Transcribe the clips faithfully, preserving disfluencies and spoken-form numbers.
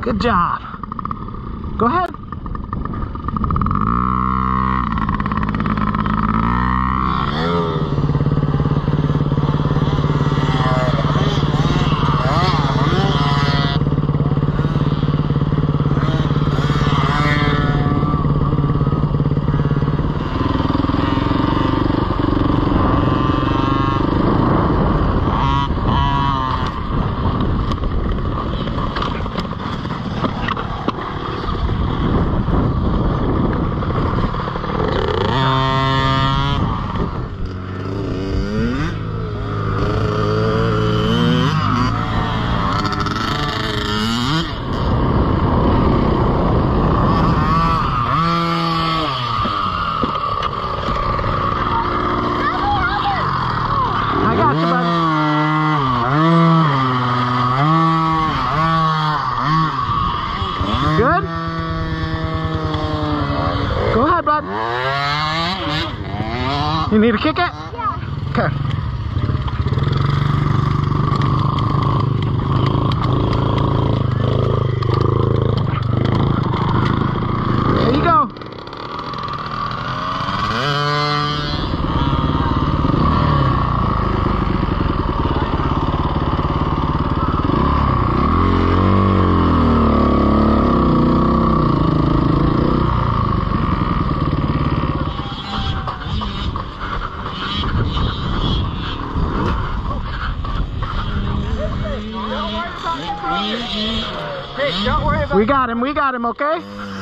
Good job. Go ahead. Good? Go ahead, bud. You need to kick it? Yeah. Okay. There you go. Hey, don't worry about We got him, we got him, okay?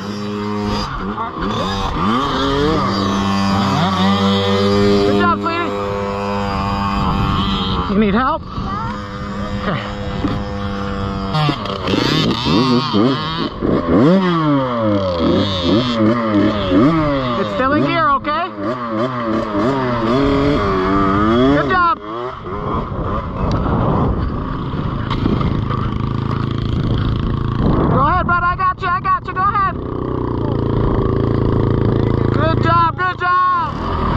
Good job, sweetie. You need help? Okay. It's still in gear, okay? Good job. Go ahead, bud. I got you. I got you. Go ahead. Good job. Good job.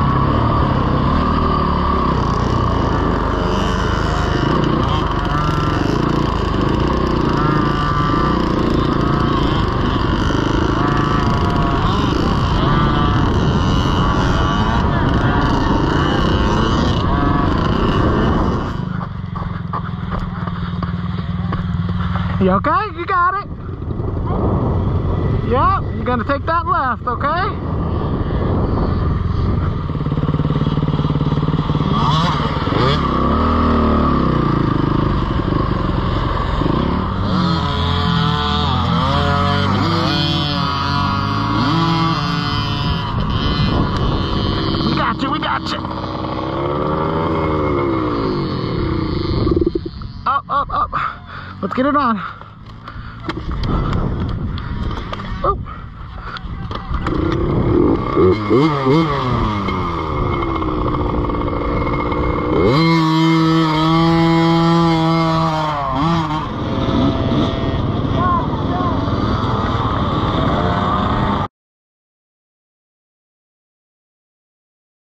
You okay? You got it? Yep, you're gonna take that left, okay? We got you, we got you. Up, up, up. Let's get it on. Oh.